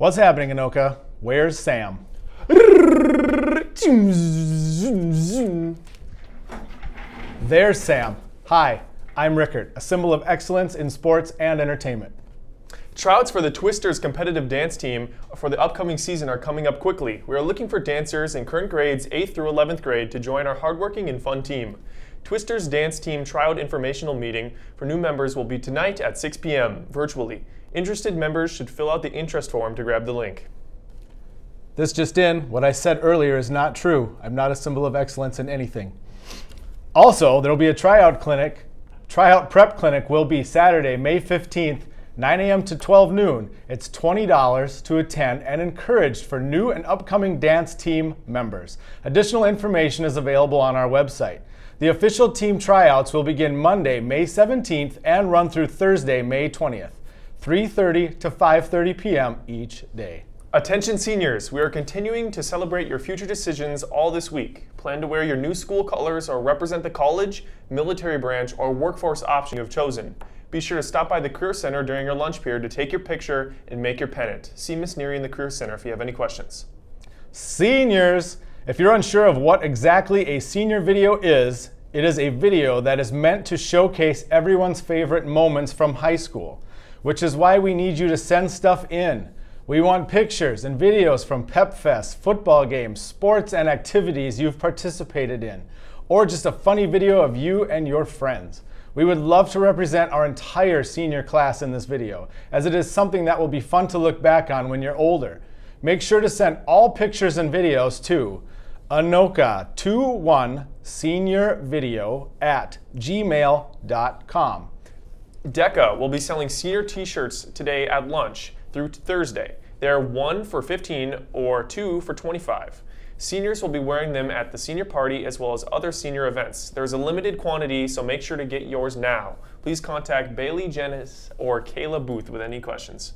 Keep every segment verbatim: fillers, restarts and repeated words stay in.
What's happening, Anoka? Where's Sam? There's Sam. Hi, I'm Rickert, a symbol of excellence in sports and entertainment. Tryouts for the Twisters competitive dance team for the upcoming season are coming up quickly. We are looking for dancers in current grades eighth through eleventh grade to join our hardworking and fun team. Twisters dance team tryout informational meeting for new members will be tonight at six p m virtually. Interested members should fill out the interest form to grab the link. This just in, what I said earlier is not true. I'm not a symbol of excellence in anything. Also, there will be a tryout clinic. Tryout prep clinic will be Saturday, May fifteenth, nine a m to twelve noon. It's twenty dollars to attend and encouraged for new and upcoming dance team members. Additional information is available on our website. The official team tryouts will begin Monday, May seventeenth and run through Thursday, May twentieth, three thirty to five thirty p m each day. Attention seniors, we are continuing to celebrate your future decisions all this week. Plan to wear your new school colors or represent the college, military branch, or workforce option you have chosen. Be sure to stop by the Career Center during your lunch period to take your picture and make your pennant. See Miss Neary in the Career Center if you have any questions. Seniors, if you're unsure of what exactly a senior video is, it is a video that is meant to showcase everyone's favorite moments from high school, which is why we need you to send stuff in. We want pictures and videos from Pep Fest, football games, sports and activities you've participated in, or just a funny video of you and your friends. We would love to represent our entire senior class in this video, as it is something that will be fun to look back on when you're older. Make sure to send all pictures and videos to anoka twenty-one senior video at gmail dot com. DECA will be selling senior t-shirts today at lunch through Thursday. They are one for fifteen or two for twenty-five. Seniors will be wearing them at the senior party as well as other senior events. There's a limited quantity, so make sure to get yours now. Please contact Bailey Jennis or Kayla Booth with any questions.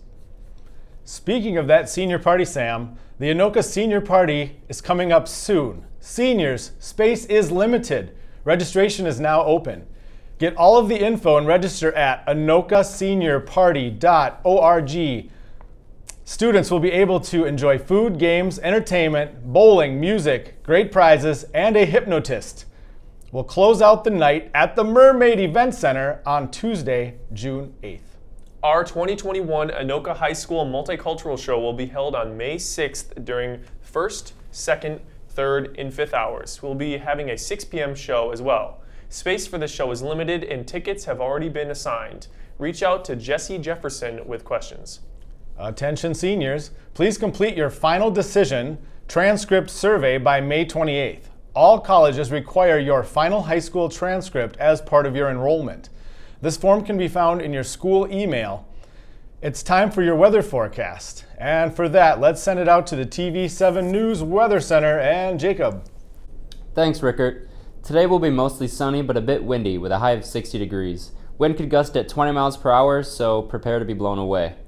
Speaking of that senior party, Sam, the Anoka Senior Party is coming up soon. Seniors, space is limited. Registration is now open. Get all of the info and register at anoka senior party dot org. Students will be able to enjoy food, games, entertainment, bowling, music, great prizes, and a hypnotist. We'll close out the night at the Mermaid Event Center on Tuesday, June eighth. Our twenty twenty-one Anoka High School Multicultural Show will be held on May sixth during first, second, third, and fifth hours. We'll be having a six p m show as well. Space for the show is limited and tickets have already been assigned. Reach out to Jesse Jefferson with questions. Attention seniors, please complete your final decision transcript survey by May twenty-eighth. All colleges require your final high school transcript as part of your enrollment. This form can be found in your school email. It's time for your weather forecast. And for that, let's send it out to the T V seven News Weather Center and Jacob. Thanks, Rickert. Today will be mostly sunny but a bit windy with a high of sixty degrees. Wind could gust at twenty miles per hour, so prepare to be blown away.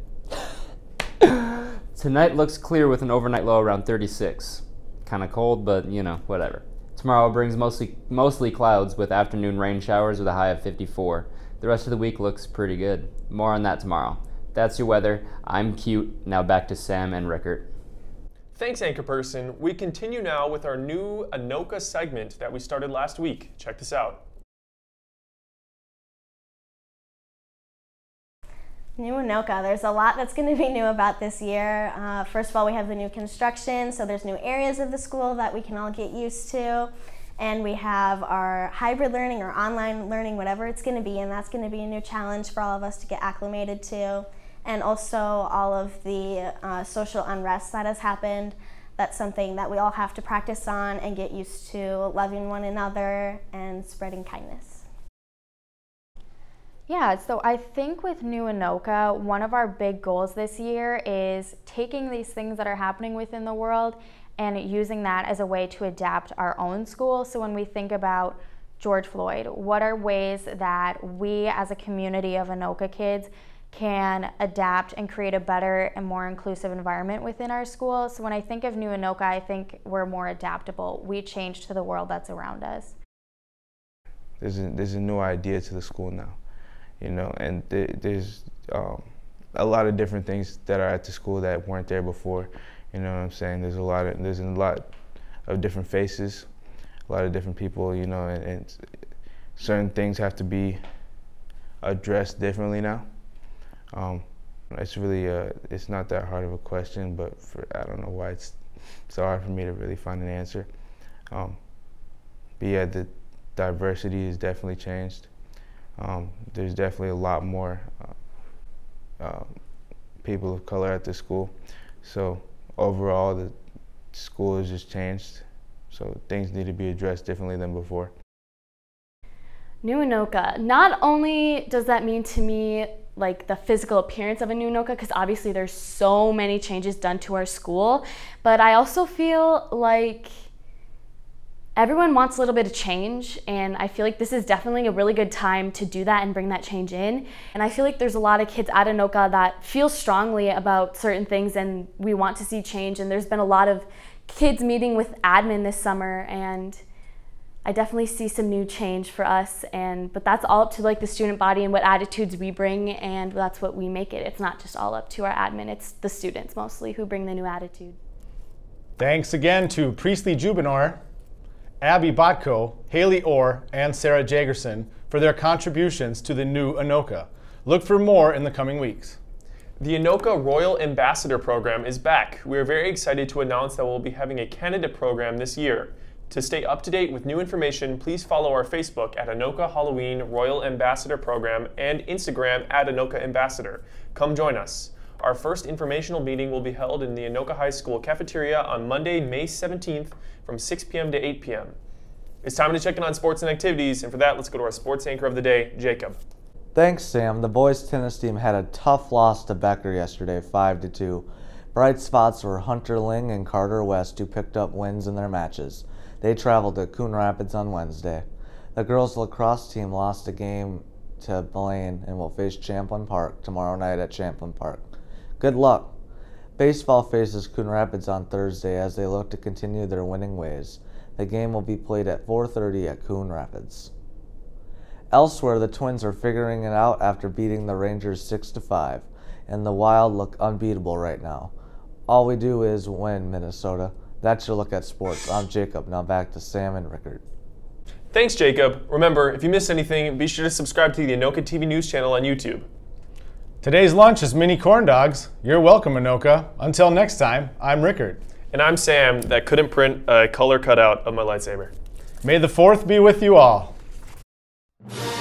Tonight looks clear with an overnight low around thirty-six. Kind of cold, but you know, whatever. Tomorrow brings mostly mostly clouds with afternoon rain showers with a high of fifty-four. The rest of the week looks pretty good. More on that tomorrow. That's your weather. I'm cute. Now back to Sam and Rickert. Thanks, Anchor Person. We continue now with our new Anoka segment that we started last week. Check this out. New Anoka. There's a lot that's going to be new about this year. Uh, first of all, we have the new construction, so there's new areas of the school that we can all get used to. And we have our hybrid learning or online learning, whatever it's going to be, and that's going to be a new challenge for all of us to get acclimated to. And also all of the uh, social unrest that has happened. That's something that we all have to practice on and get used to, loving one another and spreading kindness. Yeah, so I think with New Anoka, one of our big goals this year is taking these things that are happening within the world and using that as a way to adapt our own school. So when we think about George Floyd, what are ways that we as a community of Anoka kids can adapt and create a better and more inclusive environment within our school? So when I think of New Anoka, I think we're more adaptable. We change to the world that's around us. There's a, there's a new idea to the school now, you know, and th there's um, a lot of different things that are at the school that weren't there before. You know what I'm saying? There's a lot of there's a lot of different faces, a lot of different people. You know, and, and certain things have to be addressed differently now. Um, it's really uh, it's not that hard of a question, but for, I don't know why it's so hard for me to really find an answer. Um, but yeah, the diversity has definitely changed. Um, there's definitely a lot more uh, uh, people of color at the school. So overall, the school has just changed. So things need to be addressed differently than before. New Anoka. Not only does that mean to me like the physical appearance of a new Anoka, because obviously there's so many changes done to our school, but I also feel like everyone wants a little bit of change, and I feel like this is definitely a really good time to do that and bring that change in. And I feel like there's a lot of kids at Anoka that feel strongly about certain things and we want to see change, and there's been a lot of kids meeting with admin this summer, and I definitely see some new change for us, and but that's all up to like the student body and what attitudes we bring, and that's what we make it. It's not just all up to our admin, it's the students mostly who bring the new attitude. Thanks again to Priestley Jubinor, Abby Botko, Haley Orr, and Sarah Jagerson for their contributions to the new Anoka. Look for more in the coming weeks. The Anoka Royal Ambassador Program is back. We are very excited to announce that we'll be having a candidate program this year. To stay up to date with new information, please follow our Facebook at Anoka Halloween Royal Ambassador Program and Instagram at Anoka Ambassador. Come join us. Our first informational meeting will be held in the Anoka High School cafeteria on Monday, May seventeenth from six p m to eight p m It's time to check in on sports and activities, and for that, let's go to our sports anchor of the day, Jacob. Thanks, Sam. The boys tennis team had a tough loss to Becker yesterday, five to two. Bright spots were Hunter Ling and Carter West, who picked up wins in their matches. They traveled to Coon Rapids on Wednesday. The girls' lacrosse team lost a game to Blaine and will face Champlin Park tomorrow night at Champlin Park. Good luck. Baseball faces Coon Rapids on Thursday as they look to continue their winning ways. The game will be played at four thirty at Coon Rapids. Elsewhere, the Twins are figuring it out after beating the Rangers six to five, and the Wild look unbeatable right now. All we do is win, Minnesota. That's your look at sports. I'm Jacob. Now back to Sam and Rickard. Thanks, Jacob. Remember, if you missed anything, be sure to subscribe to the Anoka T V News channel on YouTube. Today's lunch is mini corn dogs. You're welcome, Anoka. Until next time, I'm Rickard. And I'm Sam, that couldn't print a color cutout of my lightsaber. May the fourth be with you all.